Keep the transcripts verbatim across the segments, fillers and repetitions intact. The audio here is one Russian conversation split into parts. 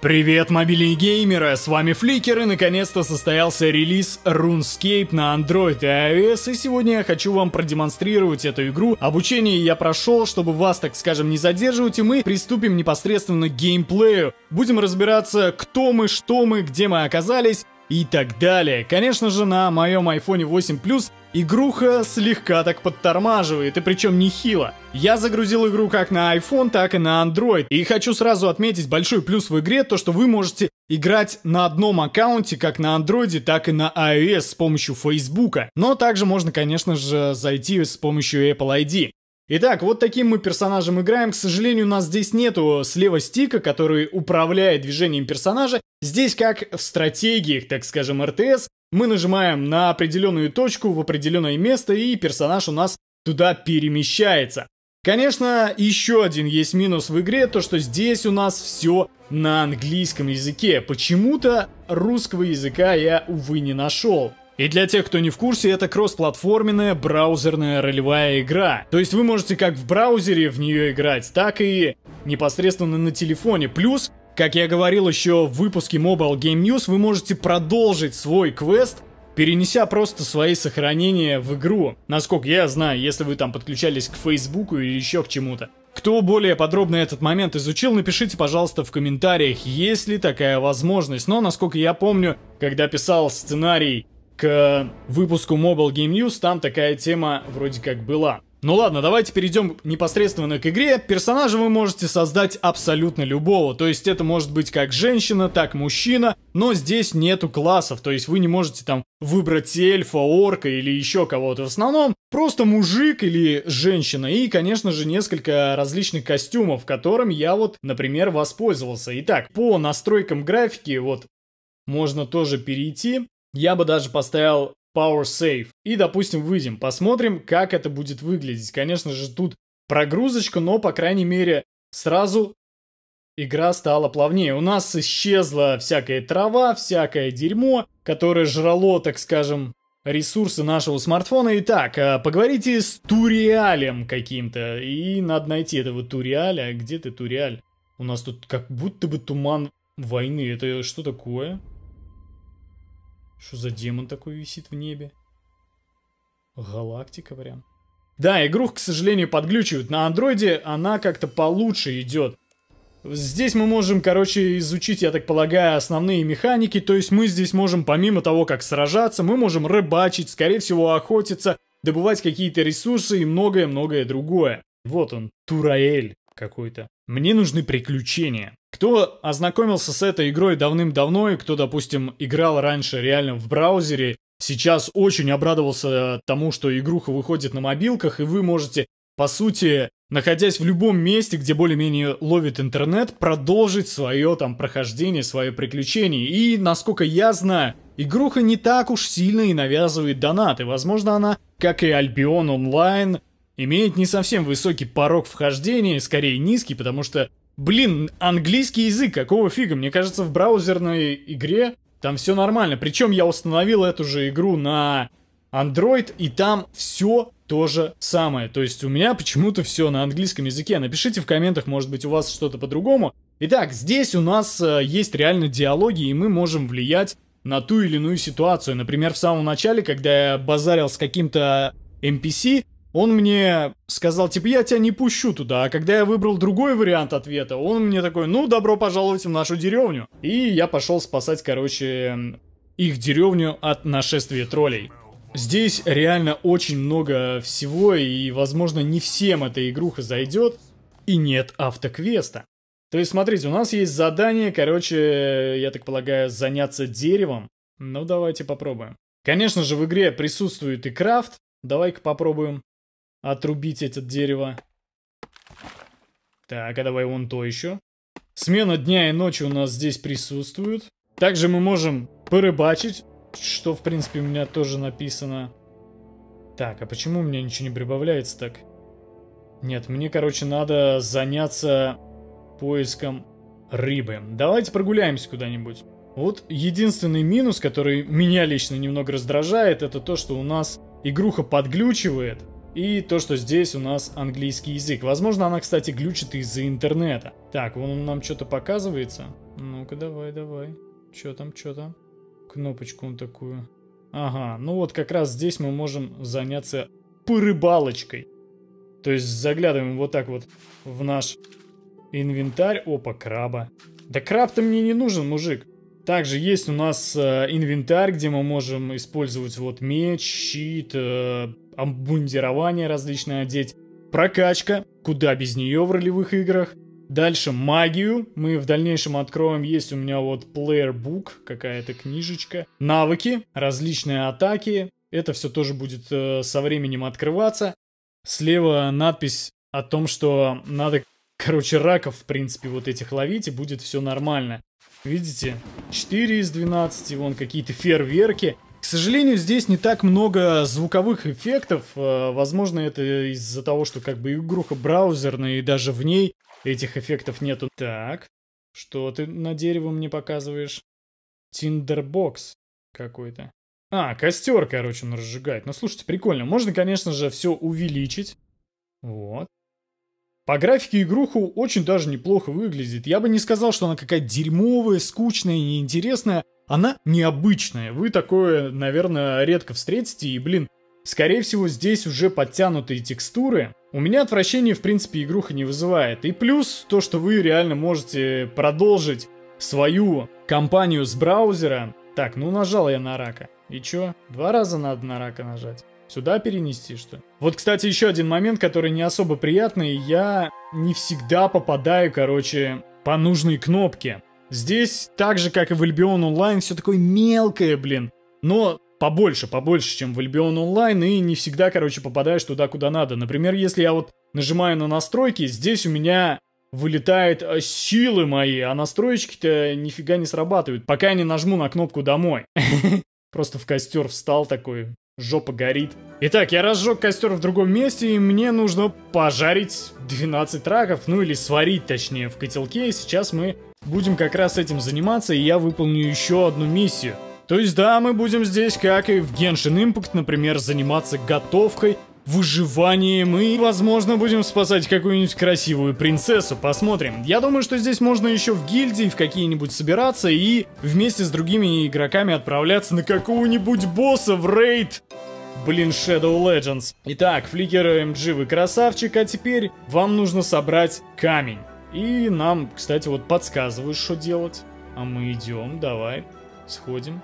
Привет, мобильные геймеры, с вами Фликер, и наконец-то состоялся релиз RuneScape на Android и iOS, и сегодня я хочу вам продемонстрировать эту игру. Обучение я прошел, чтобы вас, так скажем, не задерживать, и мы приступим непосредственно к геймплею. Будем разбираться, кто мы, что мы, где мы оказались и так далее. Конечно же, на моем айфон восемь плюс игруха слегка так подтормаживает, и причем нехило. Я загрузил игру как на iPhone, так и на Android. И хочу сразу отметить большой плюс в игре, то что вы можете играть на одном аккаунте, как на Android, так и на iOS с помощью Facebook. Но также можно, конечно же, зайти с помощью Apple ай ди. Итак, вот таким мы персонажем играем. К сожалению, у нас здесь нету слева стика, который управляет движением персонажа. Здесь, как в стратегиях, так скажем, эр тэ эс, мы нажимаем на определенную точку в определенное место, и персонаж у нас туда перемещается. Конечно, еще один есть минус в игре, то что здесь у нас все на английском языке. Почему-то русского языка я, увы, не нашел. И для тех, кто не в курсе, это кроссплатформенная браузерная ролевая игра. То есть вы можете как в браузере в нее играть, так и непосредственно на телефоне. Плюс, как я говорил еще в выпуске Mobile Game News, вы можете продолжить свой квест, перенеся просто свои сохранения в игру. Насколько я знаю, если вы там подключались к Фейсбуку или еще к чему-то. Кто более подробно этот момент изучил, напишите, пожалуйста, в комментариях, есть ли такая возможность. Но, насколько я помню, когда писал сценарий к выпуску Mobile Game News, там такая тема вроде как была. Ну ладно, давайте перейдем непосредственно к игре. Персонажа вы можете создать абсолютно любого. То есть это может быть как женщина, так мужчина. Но здесь нету классов. То есть вы не можете там выбрать эльфа, орка или еще кого-то. В основном просто мужик или женщина. И, конечно же, несколько различных костюмов, которыми я вот, например, воспользовался. Итак, по настройкам графики вот можно тоже перейти. Я бы даже поставил Power Save. И, допустим, выйдем, посмотрим, как это будет выглядеть. Конечно же, тут прогрузочка, но, по крайней мере, сразу игра стала плавнее. У нас исчезла всякая трава, всякое дерьмо, которое жрало, так скажем, ресурсы нашего смартфона. Итак, поговорите с Туриалем каким-то. И надо найти этого Туриаля. Где ты, Туриаль? У нас тут как будто бы туман войны. Это что такое? Что за демон такой висит в небе? Галактика прям. Да, игруху, к сожалению, подглючивают. На андроиде она как-то получше идет. Здесь мы можем, короче, изучить, я так полагаю, основные механики. То есть мы здесь можем, помимо того, как сражаться, мы можем рыбачить, скорее всего, охотиться, добывать какие-то ресурсы и многое-многое другое. Вот он, Тураэль какой-то. Мне нужны приключения. Кто ознакомился с этой игрой давным-давно, и кто, допустим, играл раньше реально в браузере, сейчас очень обрадовался тому, что игруха выходит на мобилках, и вы можете, по сути, находясь в любом месте, где более-менее ловит интернет, продолжить свое там прохождение, свое приключение. И, насколько я знаю, игруха не так уж сильно и навязывает донаты. Возможно, она, как и Albion Online, имеет не совсем высокий порог вхождения, скорее низкий, потому что, блин, английский язык, какого фига? Мне кажется, в браузерной игре там все нормально. Причем я установил эту же игру на Android, и там все то же самое. То есть у меня почему-то все на английском языке. Напишите в комментах, может быть, у вас что-то по-другому. Итак, здесь у нас э, есть реально диалоги, и мы можем влиять на ту или иную ситуацию. Например, в самом начале, когда я базарил с каким-то эн пи си, он мне сказал, типа, я тебя не пущу туда. А когда я выбрал другой вариант ответа, он мне такой, ну, добро пожаловать в нашу деревню. И я пошел спасать, короче, их деревню от нашествия троллей. Здесь реально очень много всего, и, возможно, не всем эта игруха зайдет. И нет автоквеста. То есть, смотрите, у нас есть задание, короче, я так полагаю, заняться деревом. Ну, давайте попробуем. Конечно же, в игре присутствует и крафт. Давай-ка попробуем отрубить это дерево. Так, а давай вон то еще. Смена дня и ночи у нас здесь присутствует. Также мы можем порыбачить, что, в принципе, у меня тоже написано. Так, а почему у меня ничего не прибавляется так? Нет, мне, короче, надо заняться поиском рыбы. Давайте прогуляемся куда-нибудь. Вот единственный минус, который меня лично немного раздражает, это то, что у нас игруха подглючивает. И то, что здесь у нас английский язык. Возможно, она, кстати, глючит из-за интернета. Так, вон нам что-то показывается. Ну-ка, давай, давай. Чё там, чё там? Кнопочку он такую. Ага, ну вот как раз здесь мы можем заняться порыбалочкой. То есть заглядываем вот так вот в наш инвентарь. Опа, краба. Да краб-то мне не нужен, мужик. Также есть у нас э, инвентарь, где мы можем использовать вот меч, щит, э, обмундирование различное одеть. Прокачка, куда без нее в ролевых играх. Дальше магию мы в дальнейшем откроем. Есть у меня вот Player Book, какая-то книжечка. Навыки, различные атаки. Это все тоже будет э, со временем открываться. Слева надпись о том, что надо, короче, раков, в принципе, вот этих ловить, и будет все нормально. Видите? четыре из двенадцати, вон какие-то фейерверки. К сожалению, здесь не так много звуковых эффектов. Возможно, это из-за того, что как бы игруха браузерная, и даже в ней этих эффектов нету. Так, что ты на дерево мне показываешь? Тиндербокс какой-то. А, костер, короче, он разжигает. Ну, слушайте, прикольно. Можно, конечно же, все увеличить. Вот. По графике игруху очень даже неплохо выглядит. Я бы не сказал, что она какая-то дерьмовая, скучная, неинтересная. Она необычная. Вы такое, наверное, редко встретите. И, блин, скорее всего, здесь уже подтянутые текстуры. У меня отвращение, в принципе, игруха не вызывает. И плюс то, что вы реально можете продолжить свою кампанию с браузера. Так, ну нажал я на рака. И чё? Два раза надо на рака нажать. Сюда перенести, что ли? Вот, кстати, еще один момент, который не особо приятный. Я не всегда попадаю, короче, по нужной кнопке. Здесь, так же, как и в Albion Online, все такое мелкое, блин. Но побольше, побольше, чем в Albion Online. И не всегда, короче, попадаешь туда, куда надо. Например, если я вот нажимаю на настройки, здесь у меня вылетают силы мои, а настроечки-то нифига не срабатывают, пока я не нажму на кнопку «Домой». Просто в костер встал такой... Жопа горит. Итак, я разжег костер в другом месте, и мне нужно пожарить двенадцать раков, ну или сварить, точнее, в котелке. И сейчас мы будем как раз этим заниматься, и я выполню еще одну миссию. То есть, да, мы будем здесь, как и в Genshin Impact, например, заниматься готовкой, выживанием, и, возможно, будем спасать какую-нибудь красивую принцессу. Посмотрим. Я думаю, что здесь можно еще в гильдии в какие-нибудь собираться и вместе с другими игроками отправляться на какого-нибудь босса в рейд. Блин, Shadow Legends. Итак, Фликер эм джи, вы красавчик, а теперь вам нужно собрать камень. И нам, кстати, вот подсказывают, что делать. А мы идем, давай, сходим.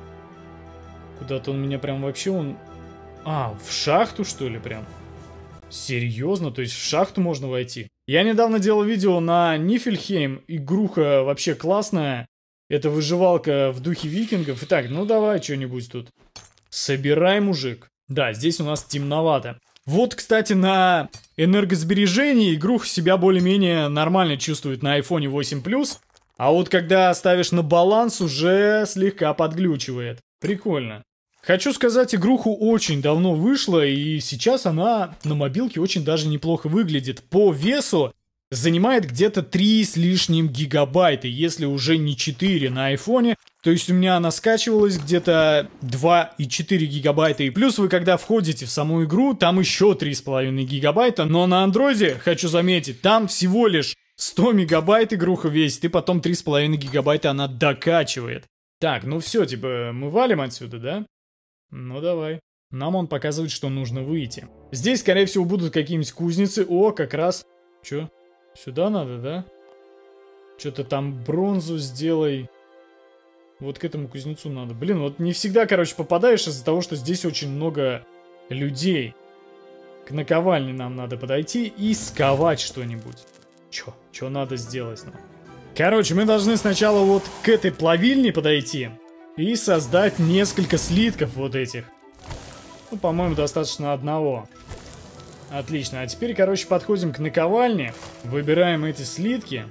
Куда-то он меня прям вообще, он... А, в шахту, что ли, прям? Серьезно? То есть в шахту можно войти? Я недавно делал видео на Нифельхейм. Игруха вообще классная. Это выживалка в духе викингов. Итак, ну давай что-нибудь тут. Собирай, мужик. Да, здесь у нас темновато. Вот, кстати, на энергосбережении игруха себя более-менее нормально чувствует на айфон восемь плюс. А вот когда ставишь на баланс, уже слегка подглючивает. Прикольно. Хочу сказать, игруху очень давно вышла, и сейчас она на мобилке очень даже неплохо выглядит. По весу занимает где-то три с лишним гигабайта, если уже не четыре на айфоне. То есть у меня она скачивалась где-то два и четыре гигабайта. И плюс вы, когда входите в саму игру, там еще три с половиной гигабайта. Но на андроиде, хочу заметить, там всего лишь сто мегабайт игруха весит, и потом три с половиной гигабайта она докачивает. Так, ну все, типа, мы валим отсюда, да? Ну давай. Нам он показывает, что нужно выйти. Здесь, скорее всего, будут какие-нибудь кузницы. О, как раз. Чё? Сюда надо, да? Что-то там бронзу сделай. Вот к этому кузнецу надо. Блин, вот не всегда, короче, попадаешь из-за того, что здесь очень много людей. К наковальне нам надо подойти и сковать что-нибудь. Чё? Чё надо сделать нам? Короче, мы должны сначала вот к этой плавильне подойти и создать несколько слитков вот этих. Ну, по-моему, достаточно одного. Отлично. А теперь, короче, подходим к наковальне. Выбираем эти слитки.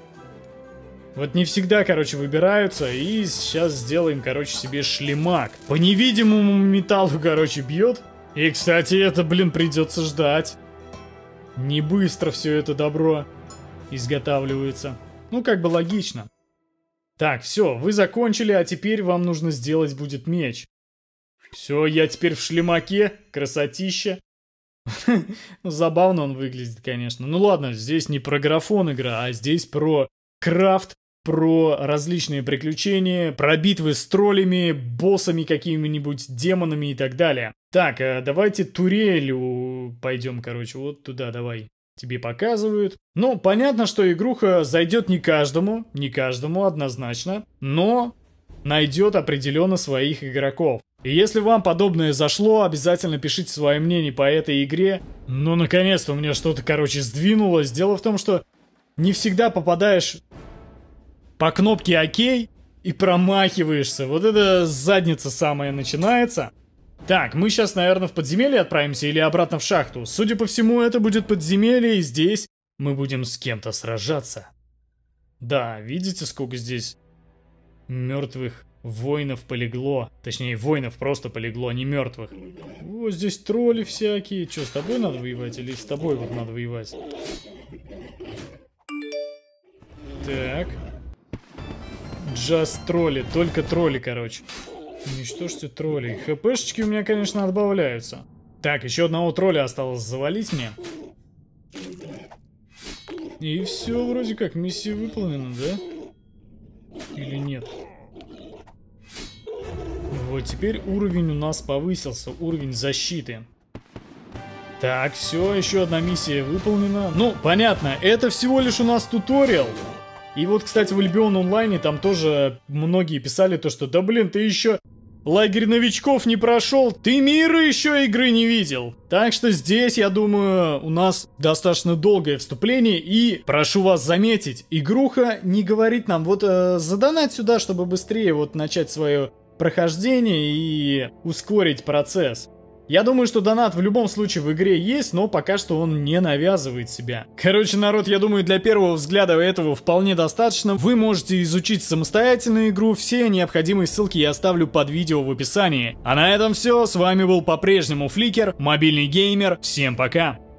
Вот не всегда, короче, выбираются. И сейчас сделаем, короче, себе шлемак. По невидимому металлу, короче, бьет. И, кстати, это, блин, придется ждать. Не быстро все это добро изготавливается. Ну, как бы логично. Так, все, вы закончили, а теперь вам нужно сделать будет меч. Все, я теперь в шлемаке, красотища. Ну, забавно он выглядит, конечно. Ну ладно, здесь не про графон игра, а здесь про крафт про различные приключения, про битвы с троллями, боссами какими-нибудь, демонами и так далее. Так, давайте Турелю пойдем, короче, вот туда давай. Тебе показывают. Ну, понятно, что игруха зайдет не каждому, не каждому однозначно, но найдет определенно своих игроков. И если вам подобное зашло, обязательно пишите свое мнение по этой игре. Ну, наконец-то у меня что-то, короче, сдвинулось. Дело в том, что не всегда попадаешь по кнопке ОК и промахиваешься. Вот это задница самая начинается. Так, мы сейчас, наверное, в подземелье отправимся или обратно в шахту. Судя по всему, это будет подземелье, и здесь мы будем с кем-то сражаться. Да, видите, сколько здесь мертвых воинов полегло. Точнее, воинов просто полегло, а не мертвых. О, здесь тролли всякие. Че, с тобой надо воевать или с тобой вот надо воевать? Так. Just тролли, только тролли, короче. Уничтожьте троллей. ХПшечки у меня, конечно, отбавляются. Так, еще одного тролля осталось завалить мне. И все, вроде как, миссия выполнена, да? Или нет? Вот теперь уровень у нас повысился, уровень защиты. Так, все, еще одна миссия выполнена. Ну, понятно, это всего лишь у нас туториал. И вот, кстати, в Альбион онлайне там тоже многие писали то, что да блин, ты еще лагерь новичков не прошел, ты мира еще игры не видел. Так что здесь, я думаю, у нас достаточно долгое вступление. И прошу вас заметить, игруха не говорит нам, вот э, задонать сюда, чтобы быстрее вот начать свое прохождение и ускорить процесс. Я думаю, что донат в любом случае в игре есть, но пока что он не навязывает себя. Короче, народ, я думаю, для первого взгляда этого вполне достаточно. Вы можете изучить самостоятельно игру, все необходимые ссылки я оставлю под видео в описании. А на этом все, с вами был по-прежнему Фликер, мобильный геймер, всем пока!